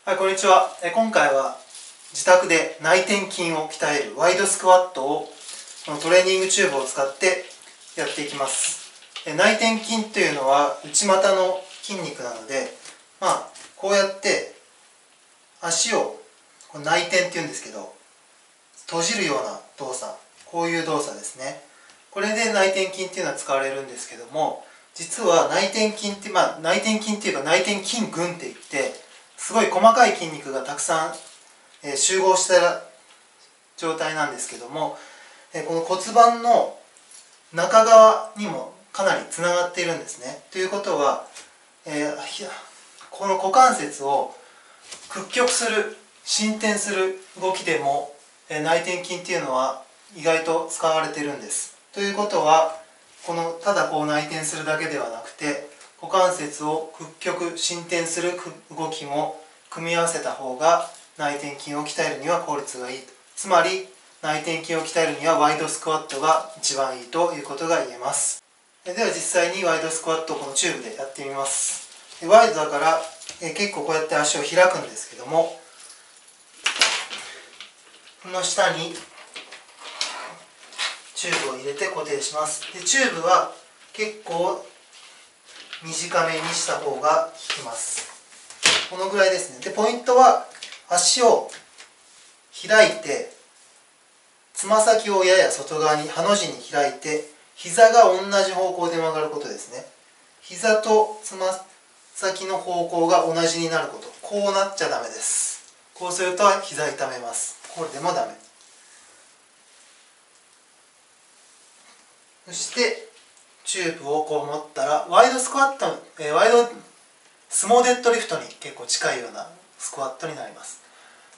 はい、こんにちは。今回は自宅で内転筋を鍛えるワイドスクワットをこのトレーニングチューブを使ってやっていきます。内転筋というのは内股の筋肉なので、こうやって足を内転っていうんですけど、閉じるような動作、こういう動作ですね。これで内転筋っていうのは使われるんですけども、実は内転筋って、内転筋っていうか内転筋群っていって、すごい細かい筋肉がたくさん、集合した状態なんですけども、この骨盤の中側にもかなりつながっているんですね。ということは、この股関節を屈曲する、伸展する動きでも、内転筋っていうのは意外と使われているんです。ということは、ただこう内転するだけではなくて、股関節を屈曲伸展する動きも組み合わせた方が内転筋を鍛えるには効率がいい。つまり内転筋を鍛えるにはワイドスクワットが一番いいということが言えます。では実際にワイドスクワットをこのチューブでやってみます。ワイドだから結構こうやって足を開くんですけども、この下にチューブを入れて固定します。でチューブは結構短めにした方が効きます。このぐらいですね。でポイントは足を開いてつま先をやや外側にハの字に開いて膝が同じ方向で曲がることですね。膝とつま先の方向が同じになること。こうなっちゃダメです。こうすると膝痛めます。これでもダメ。そしてチューブをこう持ったらワイドスクワット、ワイドスモーデッドリフトに結構近いようなスクワットになります。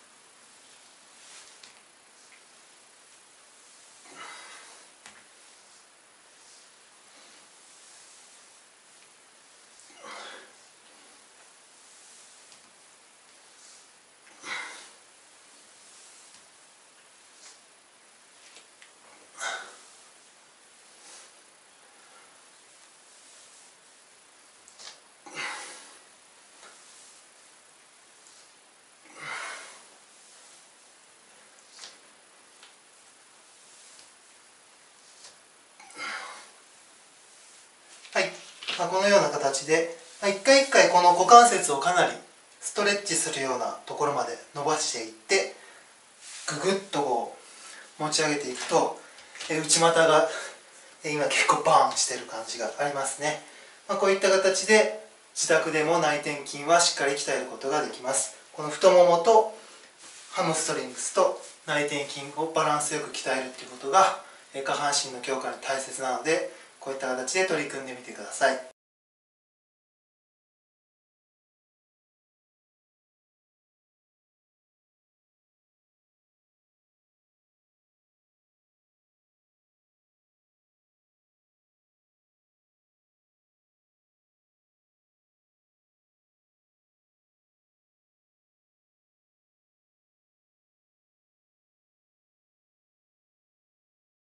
はい、このような形で一回一回この股関節をかなりストレッチするようなところまで伸ばしていってググッとこう持ち上げていくと内股が今結構バーンしてる感じがありますね。こういった形で自宅でも内転筋はしっかり鍛えることができます。この太ももとハムストリングスと内転筋をバランスよく鍛えるということが下半身の強化に大切なので、こういった形で取り組んでみてください。